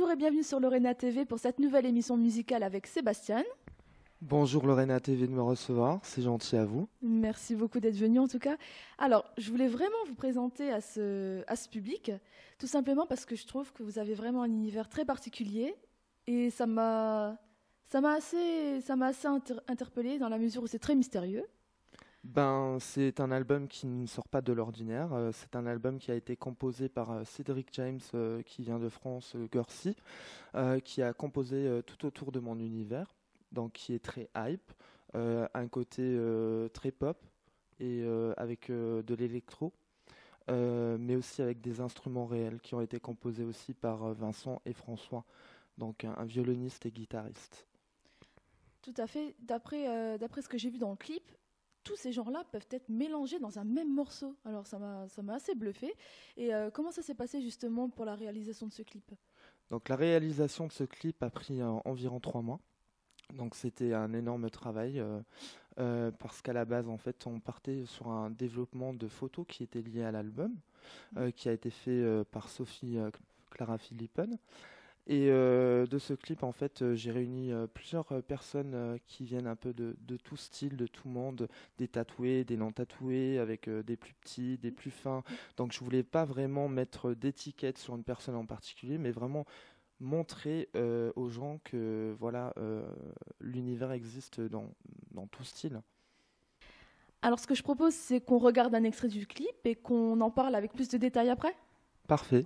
Bonjour et bienvenue sur Lorena TV pour cette nouvelle émission musicale avec Sébastien. Bonjour Lorena TV de me recevoir, c'est gentil à vous. Merci beaucoup d'être venu en tout cas. Alors, je voulais vraiment vous présenter à ce public, tout simplement parce que je trouve que vous avez vraiment un univers très particulier et ça m'a assez interpellée dans la mesure où c'est très mystérieux. C'est un album qui ne sort pas de l'ordinaire. C'est un album qui a été composé par Cédric James, qui vient de France, Guernsey, qui a composé tout autour de mon univers, donc qui est très hype, un côté très pop et avec de l'électro, mais aussi avec des instruments réels qui ont été composés aussi par Vincent et François, donc un violoniste et guitariste. Tout à fait. D'après ce que j'ai vu dans le clip, tous ces genres-là peuvent être mélangés dans un même morceau. Alors ça m'a assez bluffé. Et comment ça s'est passé justement pour la réalisation de ce clip? Donc la réalisation de ce clip a pris environ 3 mois. Donc c'était un énorme travail parce qu'à la base en fait on partait sur un développement de photos qui était lié à l'album, qui a été fait par Sophie Clara Philippen. Et de ce clip, en fait, j'ai réuni plusieurs personnes qui viennent un peu de tout style, de tout monde, des tatoués, des non tatoués, avec des plus petits, des plus fins. Donc je voulais pas vraiment mettre d'étiquette sur une personne en particulier, mais vraiment montrer aux gens que voilà, l'univers existe dans tout style. Alors ce que je propose, c'est qu'on regarde un extrait du clip et qu'on en parle avec plus de détails après. Parfait.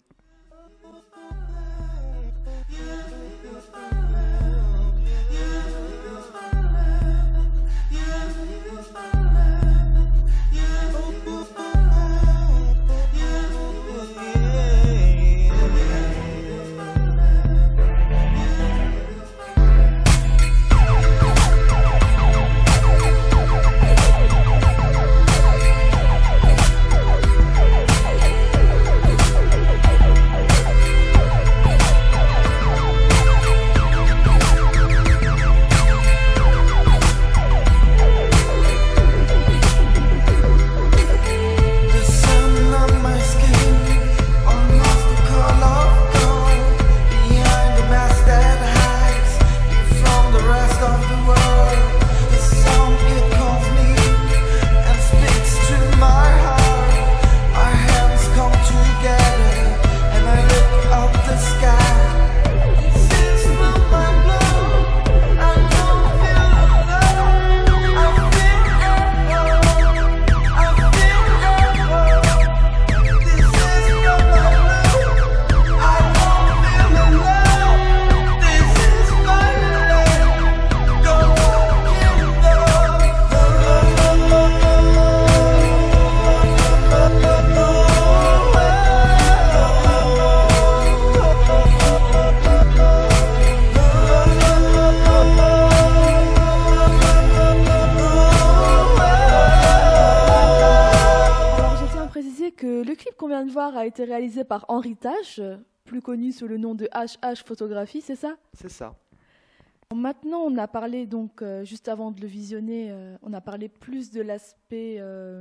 Que le clip qu'on vient de voir a été réalisé par Henri Tache, plus connu sous le nom de HH Photographie, c'est ça? C'est ça. Maintenant, on a parlé, donc, juste avant de le visionner, on a parlé plus de l'aspect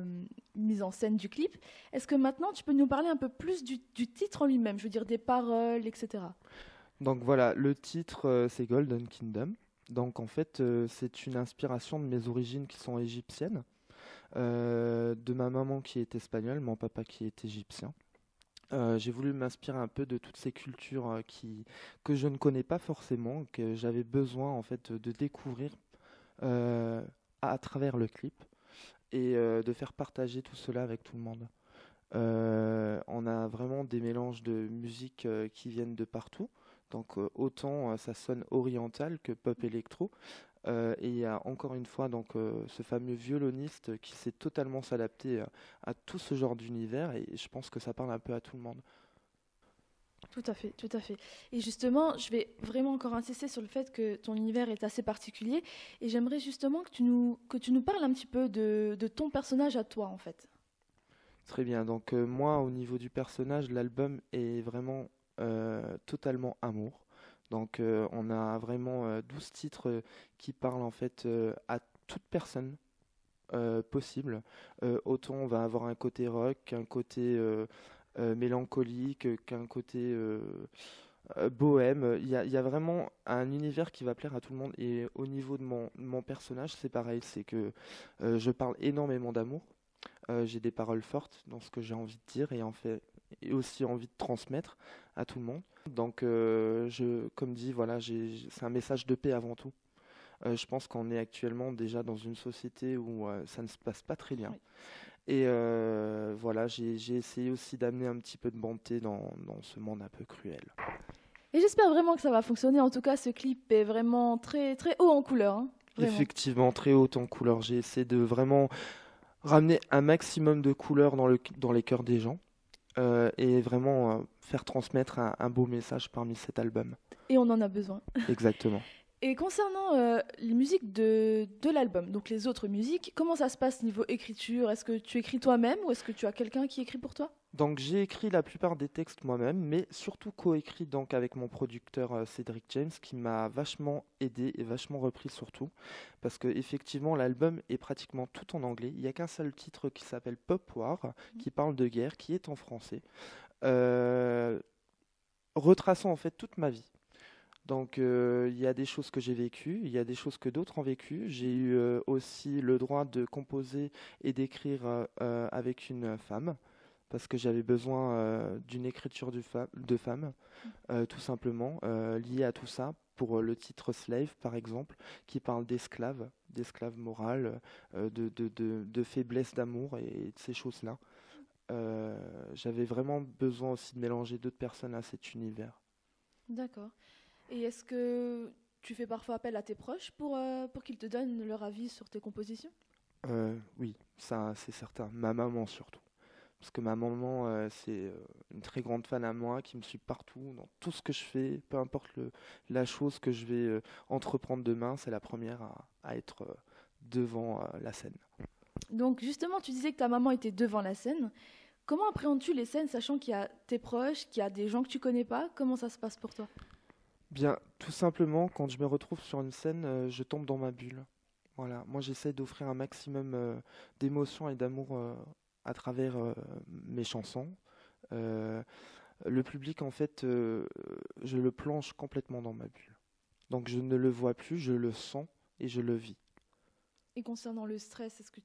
mise en scène du clip. Est-ce que maintenant, tu peux nous parler un peu plus du titre en lui-même, je veux dire des paroles, etc. Donc voilà, le titre c'est Golden Kingdom. Donc en fait c'est une inspiration de mes origines qui sont égyptiennes, de ma maman qui est espagnole, mon papa qui est égyptien. J'ai voulu m'inspirer un peu de toutes ces cultures que je ne connais pas forcément, que j'avais besoin en fait de découvrir à travers le clip et de faire partager tout cela avec tout le monde. On a vraiment des mélanges de musique qui viennent de partout. Donc autant ça sonne oriental que pop électro. Et il y a encore une fois donc ce fameux violoniste qui sait totalement s'adapter à tout ce genre d'univers et je pense que ça parle un peu à tout le monde. Tout à fait, tout à fait. Et justement, je vais vraiment encore insister sur le fait que ton univers est assez particulier et j'aimerais justement que tu nous parles un petit peu de ton personnage à toi en fait. Très bien, donc moi au niveau du personnage, l'album est vraiment totalement amour. Donc on a vraiment 12 titres qui parlent en fait à toute personne possible. Autant on va avoir un côté rock, un côté mélancolique, qu'un côté bohème. Il y a vraiment un univers qui va plaire à tout le monde. Et au niveau de mon personnage, c'est pareil, c'est que je parle énormément d'amour. J'ai des paroles fortes dans ce que j'ai envie de dire et aussi envie de transmettre à tout le monde. Donc, comme dit, voilà, c'est un message de paix avant tout. Je pense qu'on est actuellement déjà dans une société où ça ne se passe pas très bien. Oui. Et voilà, j'ai essayé aussi d'amener un petit peu de bonté dans ce monde un peu cruel. Et j'espère vraiment que ça va fonctionner. En tout cas, ce clip est vraiment très, très haut en couleur, hein. Vraiment. Effectivement, très haute en couleurs. J'ai essayé de vraiment ramener un maximum de couleurs dans les cœurs des gens et vraiment faire transmettre un beau message parmi cet album. Et on en a besoin. Exactement. Et concernant les musiques de l'album, donc les autres musiques, comment ça se passe niveau écriture? Est-ce que tu écris toi-même ou est-ce que tu as quelqu'un qui écrit pour toi? Donc j'ai écrit la plupart des textes moi-même, mais surtout coécrit donc avec mon producteur Cédric James qui m'a vachement aidé et vachement repris surtout parce que effectivement l'album est pratiquement tout en anglais. Il n'y a qu'un seul titre qui s'appelle Pop War qui parle de guerre, qui est en français, euh, retraçant en fait toute ma vie. Donc il y a des choses que j'ai vécues, il y a des choses que d'autres ont vécues. J'ai eu aussi le droit de composer et d'écrire avec une femme parce que j'avais besoin d'une écriture de femme, tout simplement, liée à tout ça, pour le titre Slave, par exemple, qui parle d'esclaves morales, de faiblesse d'amour et de ces choses-là. J'avais vraiment besoin aussi de mélanger d'autres personnes à cet univers. D'accord. Et est-ce que tu fais parfois appel à tes proches pour qu'ils te donnent leur avis sur tes compositions? Oui, ça c'est certain. Ma maman surtout. Parce que ma maman, c'est une très grande fan à moi, qui me suit partout, dans tout ce que je fais, peu importe la chose que je vais entreprendre demain, c'est la première à être devant la scène. Donc justement, tu disais que ta maman était devant la scène. Comment appréhendes-tu les scènes, sachant qu'il y a tes proches, qu'il y a des gens que tu connais pas? Comment ça se passe pour toi? Bien, tout simplement, quand je me retrouve sur une scène, je tombe dans ma bulle. Voilà, moi j'essaie d'offrir un maximum d'émotions et d'amour à travers mes chansons. Euh, le public, en fait, je le plonge complètement dans ma bulle. Donc je ne le vois plus, je le sens et je le vis. Et concernant le stress, est-ce que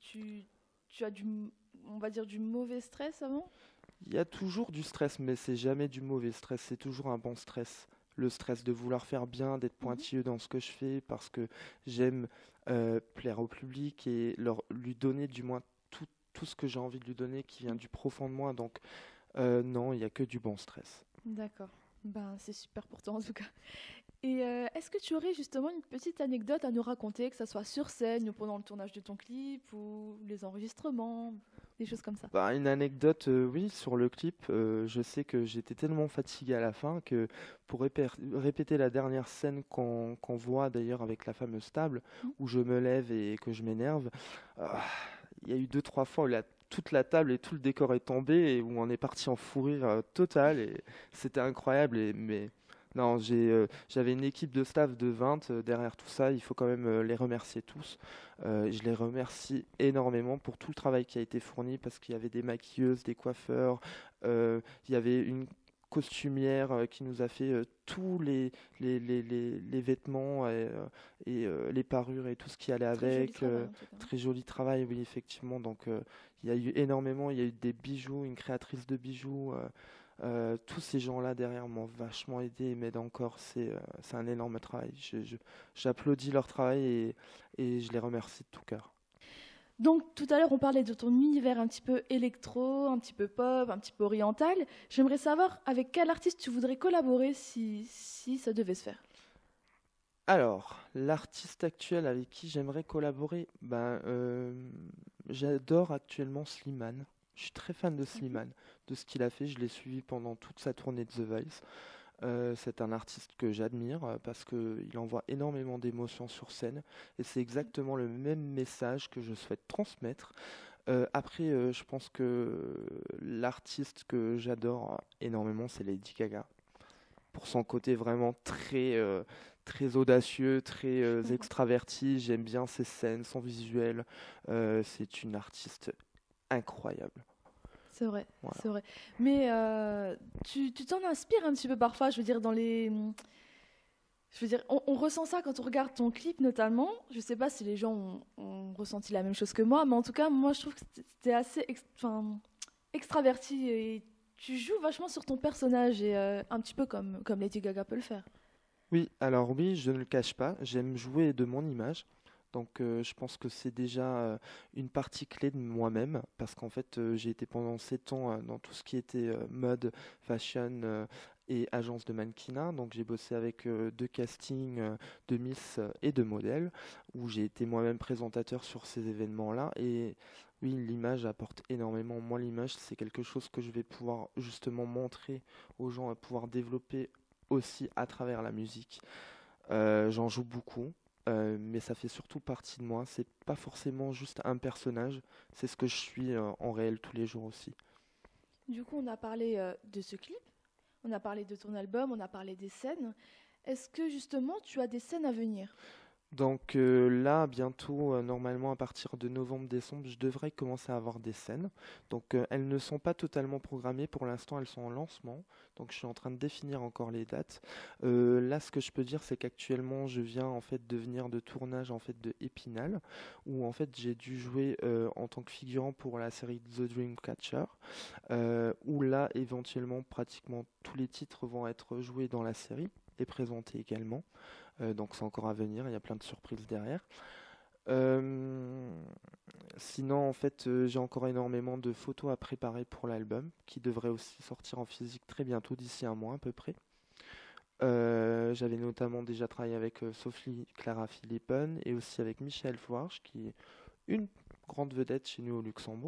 tu as on va dire, du mauvais stress avant? Il y a toujours du stress, mais c'est jamais du mauvais stress, c'est toujours un bon stress. Le stress de vouloir faire bien, d'être Mhm. pointilleux dans ce que je fais, parce que j'aime plaire au public et lui donner du moins tout ce que j'ai envie de lui donner qui vient du profond de moi. Donc non, il n'y a que du bon stress. D'accord. Ben, c'est super pour toi en tout cas. Et est-ce que tu aurais justement une petite anecdote à nous raconter, que ce soit sur scène ou pendant le tournage de ton clip ou les enregistrements, des choses comme ça? Bah, une anecdote, oui, sur le clip, je sais que j'étais tellement fatigué à la fin que pour répéter la dernière scène qu'on voit d'ailleurs avec la fameuse table, Mm. où je me lève et que je m'énerve, ah, il y a eu deux, trois fois où toute la table et tout le décor est tombé et où on est parti en fou rire total et c'était incroyable. Mais non, j'avais une équipe de staff de 20 derrière tout ça, il faut quand même les remercier tous. Je les remercie énormément pour tout le travail qui a été fourni parce qu'il y avait des maquilleuses, des coiffeurs, il y avait une costumière qui nous a fait tous les vêtements et les parures et tout ce qui allait Très joli avec. travail en tout cas. Très joli travail, oui, effectivement. Donc, il y a eu énormément, il y a eu des bijoux, une créatrice de bijoux. Tous ces gens-là derrière m'ont vachement aidé et m'aident encore. C'est un énorme travail. J'applaudis leur travail et je les remercie de tout cœur. Donc tout à l'heure on parlait de ton univers un petit peu électro, un petit peu pop, un petit peu oriental. J'aimerais savoir avec quel artiste tu voudrais collaborer si ça devait se faire. Alors, l'artiste actuel avec qui j'aimerais collaborer, j'adore actuellement Slimane. Je suis très fan de Mhm. Slimane, de ce qu'il a fait. Je l'ai suivi pendant toute sa tournée de The Voice. C'est un artiste que j'admire parce qu'il envoie énormément d'émotions sur scène et c'est exactement le même message que je souhaite transmettre. Après, je pense que l'artiste que j'adore énormément, c'est Lady Gaga. Pour son côté vraiment très audacieux, très extraverti. J'aime bien ses scènes, son visuel. C'est une artiste incroyable. C'est vrai, Voilà. c'est vrai. Mais tu t'en inspires un petit peu parfois, je veux dire, Je veux dire, on ressent ça quand on regarde ton clip notamment. Je sais pas si les gens ont ressenti la même chose que moi, mais en tout cas, moi, je trouve que c'était assez extraverti et tu joues vachement sur ton personnage et un petit peu comme Lady Gaga peut le faire. Oui, alors oui, je ne le cache pas, j'aime jouer de mon image. Donc je pense que c'est déjà une partie clé de moi-même, parce qu'en fait j'ai été pendant 7 ans dans tout ce qui était mode, fashion et agence de mannequinat. Donc j'ai bossé avec deux castings de Miss et de modèles, où j'ai été moi-même présentateur sur ces événements-là. Et oui, l'image apporte énormément. Moi, l'image, c'est quelque chose que je vais pouvoir justement montrer aux gens et pouvoir développer aussi à travers la musique. J'en joue beaucoup, mais ça fait surtout partie de moi. C'est pas forcément juste un personnage, c'est ce que je suis en réel tous les jours aussi. Du coup, on a parlé de ce clip, on a parlé de ton album, on a parlé des scènes. Est-ce que justement tu as des scènes à venir? Donc là, bientôt, normalement à partir de novembre-décembre, je devrais commencer à avoir des scènes. Donc elles ne sont pas totalement programmées pour l'instant, elles sont en lancement. Donc je suis en train de définir encore les dates. Là, ce que je peux dire, c'est qu'actuellement, je viens en fait de venir de tournage en fait de Épinal, où en fait j'ai dû jouer en tant que figurant pour la série The Dreamcatcher, où là, éventuellement, pratiquement tous les titres vont être joués dans la série et présentés également. Donc c'est encore à venir, il y a plein de surprises derrière. Euh, Sinon, en fait, j'ai encore énormément de photos à préparer pour l'album, qui devrait aussi sortir en physique très bientôt, d'ici un mois à peu près. J'avais notamment déjà travaillé avec Sophie Clara Philippon et aussi avec Michel Fouarge, qui est une grande vedette chez nous au Luxembourg,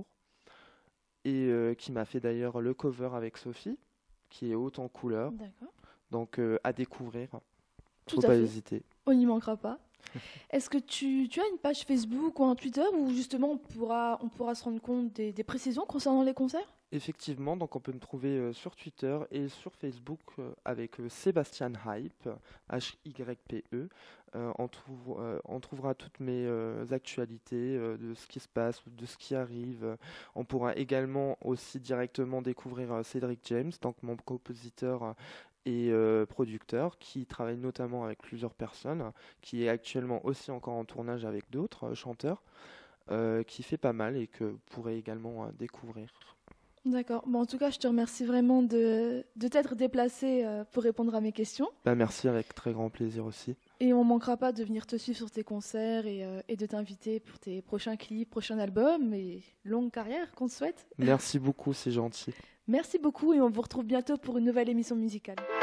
et qui m'a fait d'ailleurs le cover avec Sophie, qui est haute en couleur, D'accord. donc à découvrir. Tout Faut à pas fait. hésiter. On n'y manquera pas. Est-ce que tu as une page Facebook ou un Twitter où justement on pourra se rendre compte des précisions concernant les concerts? Effectivement, donc on peut me trouver sur Twitter et sur Facebook avec Sébastien Hype, Hype. On trouvera toutes mes actualités de ce qui se passe, de ce qui arrive. On pourra également aussi directement découvrir Cédric James, donc mon compositeur et producteur, qui travaille notamment avec plusieurs personnes, qui est actuellement aussi encore en tournage avec d'autres chanteurs, qui fait pas mal et que vous pourrez également découvrir. D'accord. Bon, en tout cas, je te remercie vraiment de t'être déplacé pour répondre à mes questions. Bah, merci, avec très grand plaisir aussi. Et on ne manquera pas de venir te suivre sur tes concerts et de t'inviter pour tes prochains clips, prochains albums et longue carrière qu'on te souhaite. Merci beaucoup, c'est gentil. Merci beaucoup et on vous retrouve bientôt pour une nouvelle émission musicale.